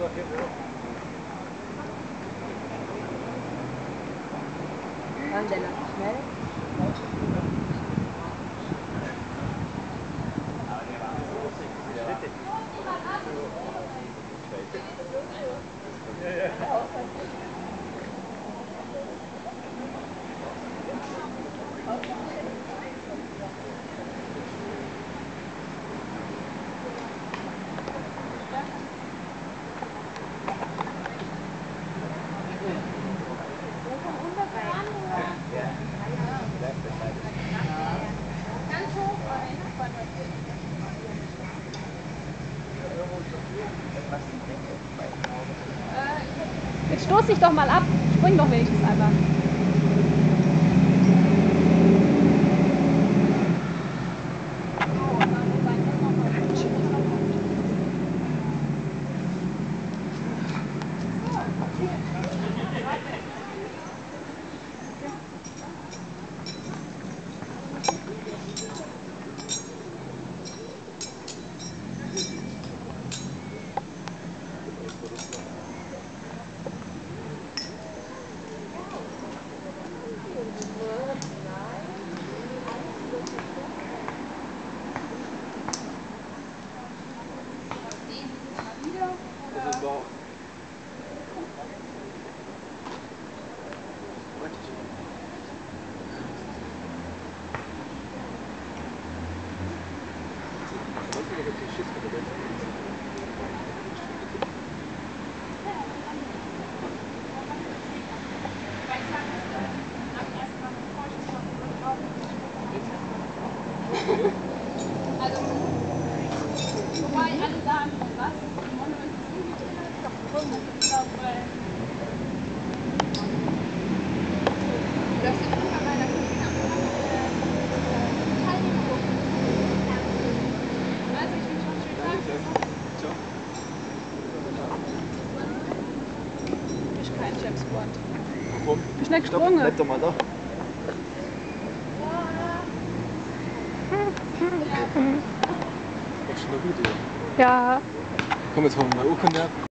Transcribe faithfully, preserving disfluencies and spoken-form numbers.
Mann, der läuft schnell. Jetzt stoß dich doch mal ab. Spring doch wenigstens einmal. Also, wobei alle sagen, was? Die Monumente sind nicht gefunden. Ich glaube, weil. Du hast den Anfang meiner Kollegin am Teilnehmen gucken. Weiß ich, wie schon schön sagt. Ich bin kein James Bond. Warum? Wie schnell gesprungen? Bleib doch mal da. Das ist schon gut, ja. Ja. Komm, jetzt holen wir mal Urkunde ab.